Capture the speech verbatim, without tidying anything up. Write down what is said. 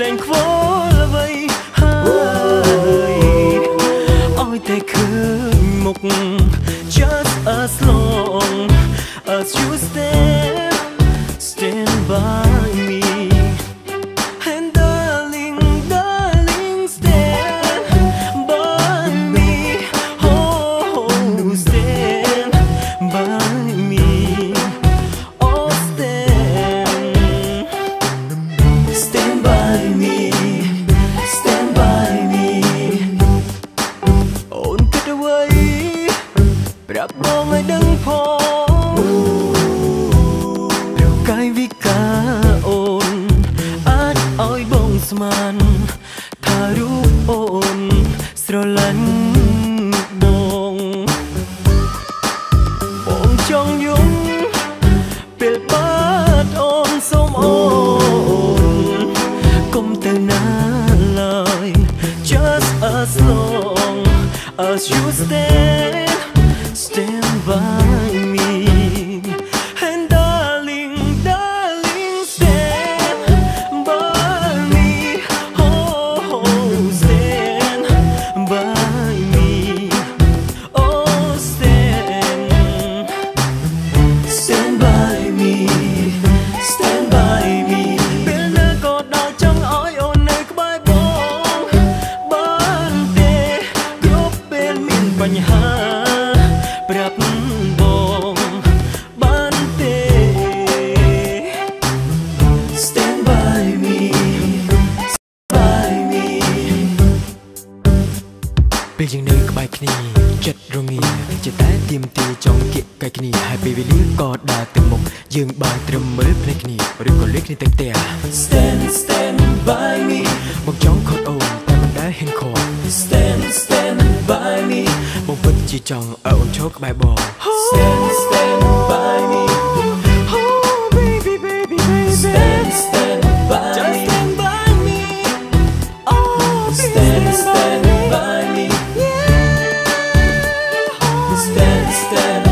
lên phố là vây hơi ôi tay khơi mục just as long as you stand stand by me. And darling, darling, stand by me. Oh, stand by me. Oh, stand, stand by me, stand by me. Ôn kết away, bạc bong ai đứng phong. Cái vi cả ôn, át oi bong sman, tha ru ôn, srolan bong, bong trong nhung, pel bát ôn som ôn, kom từ na lời, just as long as you stand, stand by me. And darling, darling, stand by me. Oh, stand by me. Oh, stand, stand by me, stand by me. Bên nơi cột đỏ trắng ói ôn nơi cái bãi bóng, ban tê group bên miền Bành Hà. Bạc bong ban tê stand by me, stand by me. Bên những nơi có bài kia chất rong nghỉ chỉ té tìm tì trong kiện cái kia hai baby lý có đà từng mộng dương bài trầm mới play kia rồi còn liếc lên tay tè stand stand by me một chóng khót ồn tay mình đã hên khổ stand stand by me một vết chỉ tròn ở ổn chốt bài bò stand stand by me. Oh baby baby baby stand stand by me, just stand by me. Oh stand stand by me, yeah. Stand stand